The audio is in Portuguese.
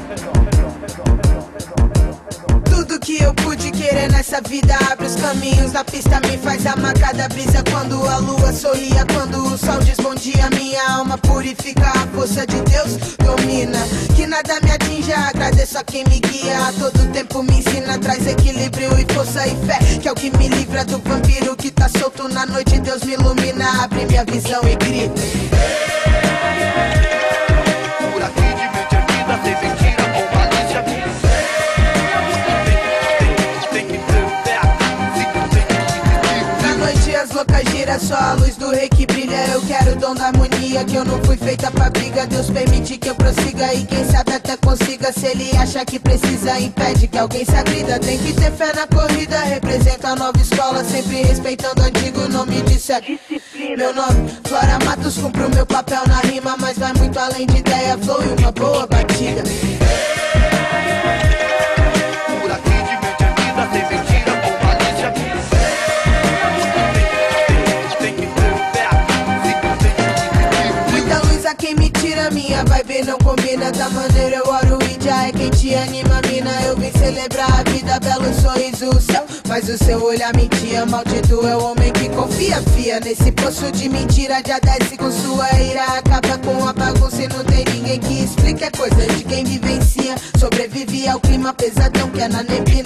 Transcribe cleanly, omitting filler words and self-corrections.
Tudo que eu pude querer nessa vida abre os caminhos. Na pista me faz amar cada brisa. Quando a lua sorria, quando o sol desbondia, minha alma purifica, a força de Deus domina. Que nada me atinja, agradeço a quem me guia. A todo tempo me ensina, traz equilíbrio e força e fé, que é o que me livra do vampiro que tá solto na noite. Deus me ilumina, abre minha visão e grita. Por aqui divide a vida sem mentira ou malícia. Tem que ter fé, na noite as loucas giram, só a luz do rei que brilha. Eu quero o dom da harmonia, que eu não fui feita pra briga. Deus permite que eu prossiga e quem sabe até consiga. Se ele acha que precisa, impede que alguém se agrida. Tem que ter fé na corrida, representa a nova escola, sempre respeitando o antigo. O nome disso é disciplina. Meu nome, Flora Matos, cumpre o meu papel na rima, mas vai muito além de ideia, flow e uma boa batida. por aqui divide a vida sem mentira ou malícia. Tem que ter fé, Muita luz a quem me tira, minha vibe não combina. Da maneira eu oro e já é quem te anima, mina. Eu vim celebrar a vida, belo sorriso, o céu, mas o seu olhar mentia. Maldito é o homem que confia, fia. Nesse poço de mentira já desce com sua ira. Acaba com a bagunça e não tem ninguém que explique. É coisa de quem vivencia, sobrevive ao clima pesadão que é na neblina.